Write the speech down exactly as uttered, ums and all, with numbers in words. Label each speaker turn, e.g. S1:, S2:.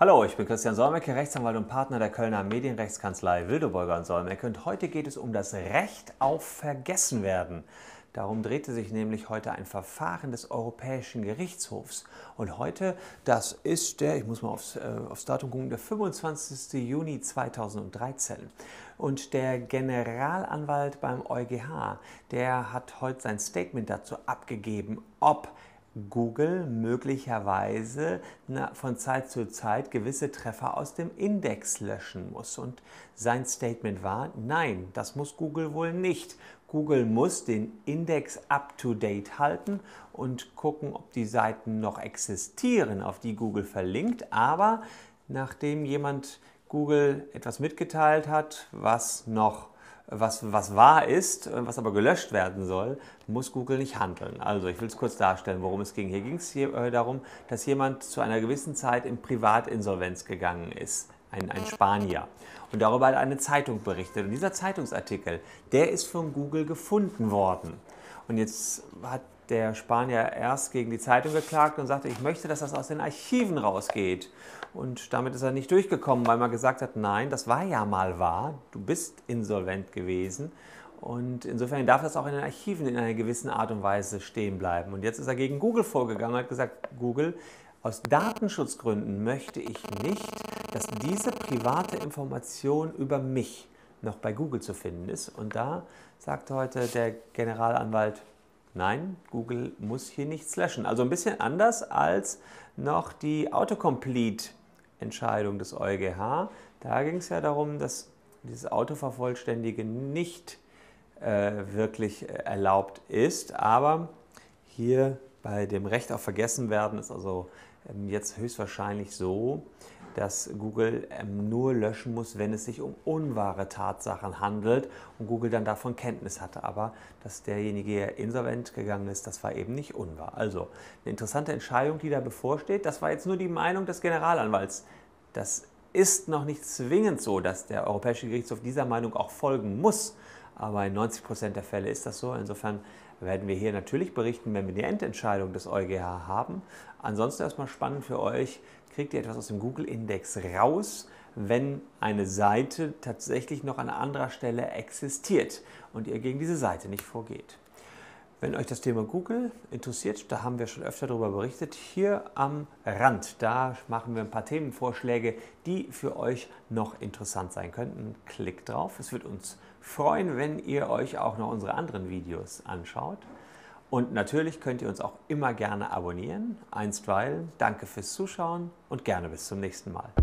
S1: Hallo, ich bin Christian Solmecke, Rechtsanwalt und Partner der Kölner Medienrechtskanzlei Wildeborger und Solmecke, und heute geht es um das Recht auf Vergessenwerden. Darum drehte sich nämlich heute ein Verfahren des Europäischen Gerichtshofs. Und heute, das ist der, ich muss mal aufs, äh, aufs Datum gucken, der fünfundzwanzigste Juni zweitausenddreizehn. Und der Generalanwalt beim EuGH, der hat heute sein Statement dazu abgegeben, ob Google möglicherweise von Zeit zu Zeit gewisse Treffer aus dem Index löschen muss. Und sein Statement war, nein, das muss Google wohl nicht. Google muss den Index up-to-date halten und gucken, ob die Seiten noch existieren, auf die Google verlinkt. Aber nachdem jemand Google etwas mitgeteilt hat, was noch Was, was wahr ist, was aber gelöscht werden soll, muss Google nicht handeln. Also ich will es kurz darstellen, worum es ging. Hier ging es hier, äh, darum, dass jemand zu einer gewissen Zeit in Privatinsolvenz gegangen ist, ein, ein Spanier. Und darüber hat eine Zeitung berichtet. Und dieser Zeitungsartikel, der ist von Google gefunden worden. Und jetzt hat der Spanier erst gegen die Zeitung geklagt und sagte, ich möchte, dass das aus den Archiven rausgeht. Und damit ist er nicht durchgekommen, weil man gesagt hat, nein, das war ja mal wahr, du bist insolvent gewesen. Und insofern darf das auch in den Archiven in einer gewissen Art und Weise stehen bleiben. Und jetzt ist er gegen Google vorgegangen und hat gesagt, Google, aus Datenschutzgründen möchte ich nicht, dass diese private Information über mich noch bei Google zu finden ist. Und da sagte heute der Generalanwalt, nein, Google muss hier nichts löschen. Also ein bisschen anders als noch die Autocomplete-Entscheidung des EuGH. Da ging es ja darum, dass dieses Autovervollständigen nicht äh, wirklich erlaubt ist. Aber hier bei dem Recht auf Vergessenwerden ist also ähm, jetzt höchstwahrscheinlich so, dass Google ähm, nur löschen muss, wenn es sich um unwahre Tatsachen handelt und Google dann davon Kenntnis hatte. Aber dass derjenige, der insolvent gegangen ist, das war eben nicht unwahr. Also eine interessante Entscheidung, die da bevorsteht. Das war jetzt nur die Meinung des Generalanwalts. Das ist noch nicht zwingend so, dass der Europäische Gerichtshof dieser Meinung auch folgen muss. Aber in neunzig Prozent der Fälle ist das so. Insofern werden wir hier natürlich berichten, wenn wir die Endentscheidung des EuGH haben. Ansonsten erstmal spannend für euch, kriegt ihr etwas aus dem Google-Index raus, wenn eine Seite tatsächlich noch an anderer Stelle existiert und ihr gegen diese Seite nicht vorgeht. Wenn euch das Thema Google interessiert, da haben wir schon öfter darüber berichtet, hier am Rand, da machen wir ein paar Themenvorschläge, die für euch noch interessant sein könnten. Klickt drauf, es wird uns freuen, wenn ihr euch auch noch unsere anderen Videos anschaut. Und natürlich könnt ihr uns auch immer gerne abonnieren. Einstweilen, danke fürs Zuschauen und gerne bis zum nächsten Mal.